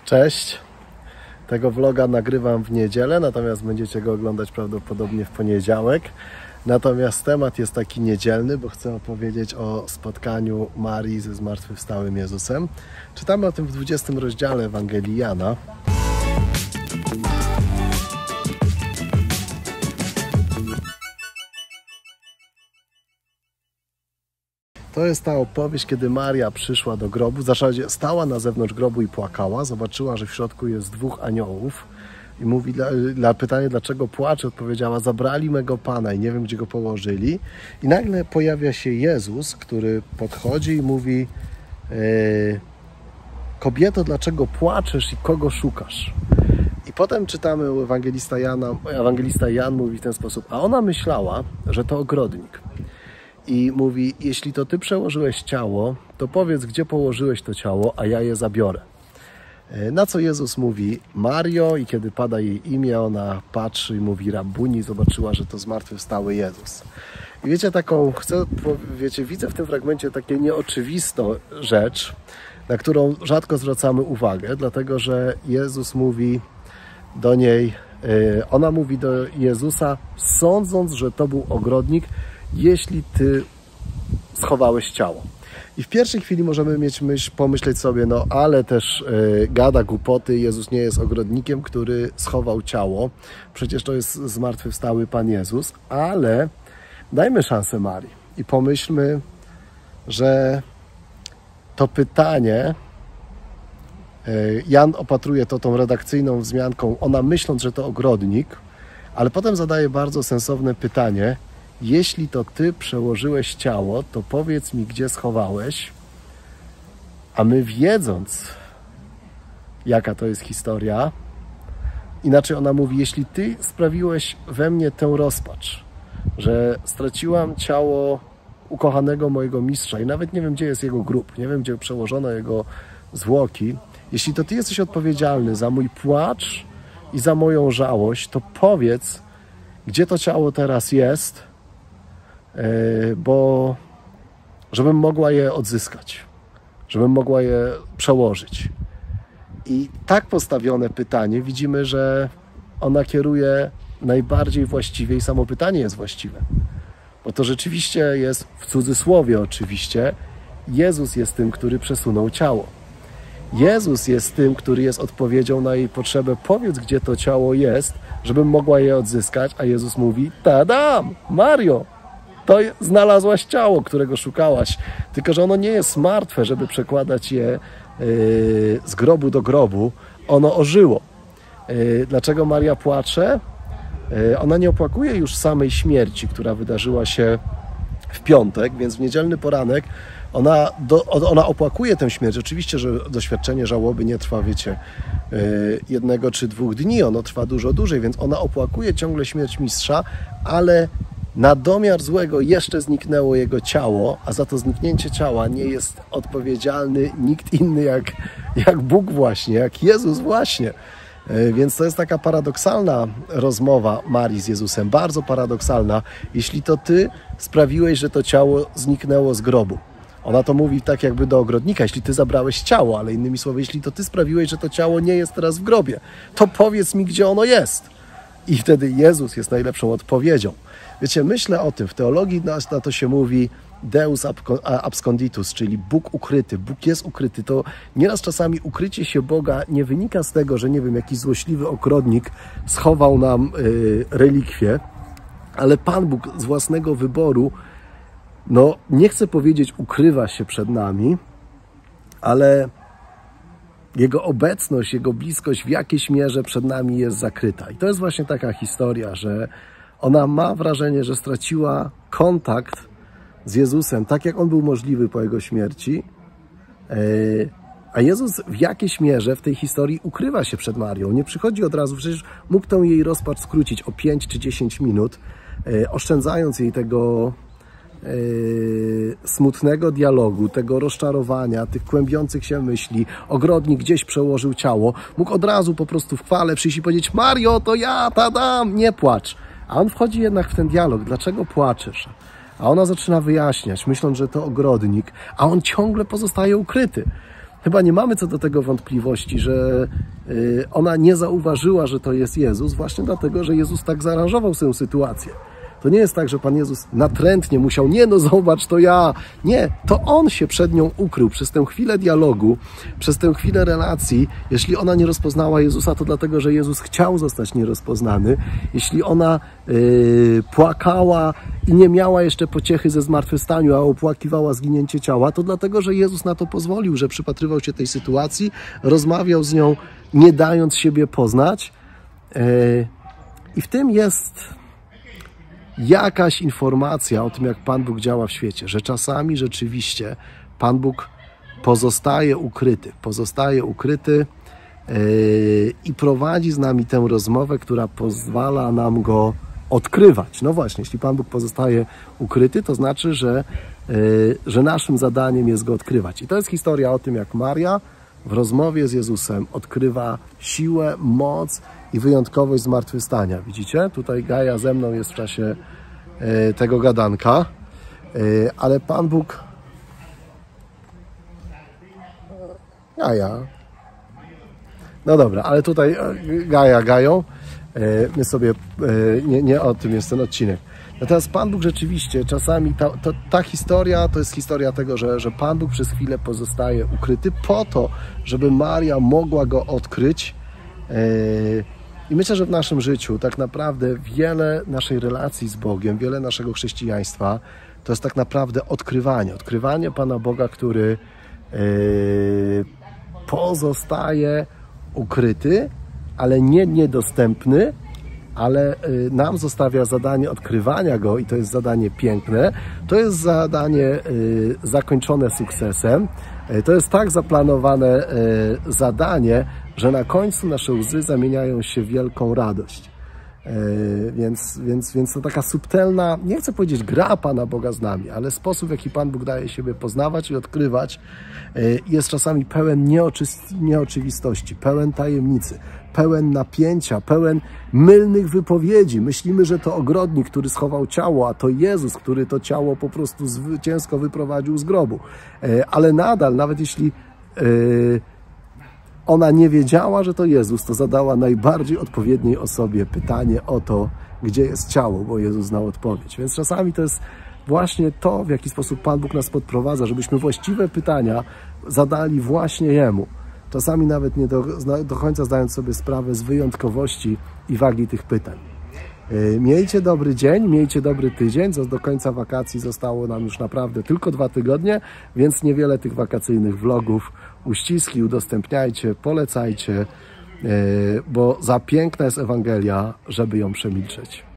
Cześć. Tego vloga nagrywam w niedzielę, natomiast będziecie go oglądać prawdopodobnie w poniedziałek. Natomiast temat jest taki niedzielny, bo chcę opowiedzieć o spotkaniu Marii ze zmartwychwstałym Jezusem. Czytamy o tym w 20 rozdziale Ewangelii Jana. To jest ta opowieść, kiedy Maria przyszła do grobu, w zasadzie stała na zewnątrz grobu i płakała, zobaczyła, że w środku jest dwóch aniołów i mówi, na pytanie, dlaczego płacze, odpowiedziała, zabrali mego Pana i nie wiem, gdzie go położyli. I nagle pojawia się Jezus, który podchodzi i mówi, kobieto, dlaczego płaczesz i kogo szukasz? I potem czytamy u ewangelista Jan mówi w ten sposób, a ona myślała, że to ogrodnik. I mówi, jeśli to Ty przełożyłeś ciało, to powiedz, gdzie położyłeś to ciało, a ja je zabiorę. Na co Jezus mówi, Mario, i kiedy pada jej imię, ona patrzy i mówi, Rabbuni, zobaczyła, że to zmartwychwstały Jezus. I widzę w tym fragmencie takie nieoczywistą rzecz, na którą rzadko zwracamy uwagę, dlatego że Jezus mówi do niej, ona mówi do Jezusa, sądząc, że to był ogrodnik, jeśli Ty schowałeś ciało. I w pierwszej chwili możemy pomyśleć sobie, no ale też gada głupoty, Jezus nie jest ogrodnikiem, który schował ciało. Przecież to jest zmartwychwstały Pan Jezus, ale dajmy szansę Marii i pomyślmy, że to pytanie, Jan opatruje to tą redakcyjną wzmianką, ona myśląc, że to ogrodnik, ale potem zadaje bardzo sensowne pytanie, jeśli to Ty przełożyłeś ciało, to powiedz mi, gdzie schowałeś, a my wiedząc, jaka to jest historia, inaczej ona mówi, jeśli Ty sprawiłeś we mnie tę rozpacz, że straciłam ciało ukochanego mojego mistrza i nawet nie wiem, gdzie jest jego grób, nie wiem, gdzie przełożono jego zwłoki, jeśli to Ty jesteś odpowiedzialny za mój płacz i za moją żałość, to powiedz, gdzie to ciało teraz jest, bo żebym mogła je odzyskać, żebym mogła je przełożyć. I tak postawione pytanie widzimy, że ona kieruje najbardziej właściwie i samo pytanie jest właściwe. Bo to rzeczywiście jest, w cudzysłowie oczywiście, Jezus jest tym, który przesunął ciało. Jezus jest tym, który jest odpowiedzią na jej potrzebę. Powiedz, gdzie to ciało jest, żebym mogła je odzyskać, a Jezus mówi, tadam, Mario, to znalazłaś ciało, którego szukałaś, tylko że ono nie jest martwe, żeby przekładać je z grobu do grobu, ono ożyło. Dlaczego Maria płacze? Ona nie opłakuje już samej śmierci, która wydarzyła się w piątek, więc w niedzielny poranek ona opłakuje tę śmierć. Oczywiście, że doświadczenie żałoby nie trwa, jednego czy dwóch dni, ono trwa dużo dłużej, więc ona opłakuje ciągle śmierć mistrza, ale na domiar złego jeszcze zniknęło jego ciało, a za to zniknięcie ciała nie jest odpowiedzialny nikt inny jak Bóg właśnie, jak Jezus właśnie. Więc to jest taka paradoksalna rozmowa Marii z Jezusem, bardzo paradoksalna. Jeśli to Ty sprawiłeś, że to ciało zniknęło z grobu. Ona to mówi tak jakby do ogrodnika, jeśli Ty zabrałeś ciało, ale innymi słowy, jeśli to Ty sprawiłeś, że to ciało nie jest teraz w grobie, to powiedz mi, gdzie ono jest. I wtedy Jezus jest najlepszą odpowiedzią. Wiecie, myślę o tym, w teologii na to się mówi Deus absconditus, czyli Bóg ukryty. Bóg jest ukryty. To nieraz czasami ukrycie się Boga nie wynika z tego, że nie wiem, jakiś złośliwy ogrodnik schował nam relikwie, ale Pan Bóg z własnego wyboru, no nie chcę powiedzieć ukrywa się przed nami, ale Jego obecność, Jego bliskość w jakiejś mierze przed nami jest zakryta. I to jest właśnie taka historia, że ona ma wrażenie, że straciła kontakt z Jezusem, tak jak On był możliwy po Jego śmierci, a Jezus w jakiejś mierze w tej historii ukrywa się przed Marią. Nie przychodzi od razu, przecież mógł tą jej rozpacz skrócić o 5 czy 10 minut, oszczędzając jej tego smutnego dialogu, tego rozczarowania, tych kłębiących się myśli. Ogrodnik gdzieś przełożył ciało. Mógł od razu po prostu w chwale przyjść i powiedzieć, Mario, to ja, tadam, nie płacz. A on wchodzi jednak w ten dialog. Dlaczego płaczesz? A ona zaczyna wyjaśniać, myśląc, że to ogrodnik, a on ciągle pozostaje ukryty. Chyba nie mamy co do tego wątpliwości, że ona nie zauważyła, że to jest Jezus, właśnie dlatego, że Jezus tak zaaranżował tę sytuację. To nie jest tak, że Pan Jezus natrętnie musiał, nie no zobacz, to ja. Nie, to On się przed nią ukrył przez tę chwilę dialogu, przez tę chwilę relacji. Jeśli ona nie rozpoznała Jezusa, to dlatego, że Jezus chciał zostać nierozpoznany. Jeśli ona płakała i nie miała jeszcze pociechy ze zmartwychwstaniu, a opłakiwała zginięcie ciała, to dlatego, że Jezus na to pozwolił, że przypatrywał się tej sytuacji, rozmawiał z nią, nie dając siebie poznać. I w tym jest jakaś informacja o tym, jak Pan Bóg działa w świecie, że czasami rzeczywiście Pan Bóg pozostaje ukryty i prowadzi z nami tę rozmowę, która pozwala nam Go odkrywać. No właśnie, jeśli Pan Bóg pozostaje ukryty, to znaczy, że naszym zadaniem jest Go odkrywać. I to jest historia o tym, jak Maria w rozmowie z Jezusem odkrywa siłę, moc i wyjątkowość zmartwychwstania. Widzicie? Tutaj Gaja ze mną jest w czasie tego gadanka, ale Pan Bóg... Gaja. No dobra, ale tutaj Gają. My sobie... Nie o tym jest ten odcinek. Natomiast Pan Bóg rzeczywiście czasami, ta historia to jest historia tego, że Pan Bóg przez chwilę pozostaje ukryty po to, żeby Maria mogła Go odkryć. I myślę, że w naszym życiu tak naprawdę wiele naszej relacji z Bogiem, wiele naszego chrześcijaństwa to jest tak naprawdę odkrywanie Pana Boga, który pozostaje ukryty, ale nie niedostępny, ale nam zostawia zadanie odkrywania Go i to jest zadanie piękne, to jest zadanie zakończone sukcesem, to jest tak zaplanowane zadanie, że na końcu nasze łzy zamieniają się w wielką radość. Więc to taka subtelna, nie chcę powiedzieć gra Pana Boga z nami, ale sposób, w jaki Pan Bóg daje siebie poznawać i odkrywać, jest czasami pełen nieoczywistości, pełen tajemnicy, pełen napięcia, pełen mylnych wypowiedzi. Myślimy, że to ogrodnik, który schował ciało, a to Jezus, który to ciało po prostu zwycięsko wyprowadził z grobu. Ale nadal, nawet jeśli ona nie wiedziała, że to Jezus, to zadała najbardziej odpowiedniej osobie pytanie o to, gdzie jest ciało, bo Jezus znał odpowiedź. Więc czasami to jest właśnie to, w jaki sposób Pan Bóg nas podprowadza, żebyśmy właściwe pytania zadali właśnie Jemu. Czasami nawet nie do końca zdając sobie sprawę z wyjątkowości i wagi tych pytań. Miejcie dobry dzień, miejcie dobry tydzień. Do końca wakacji zostało nam już naprawdę tylko 2 tygodnie, więc niewiele tych wakacyjnych vlogów. Uściski udostępniajcie, polecajcie, bo za piękna jest Ewangelia, żeby ją przemilczeć.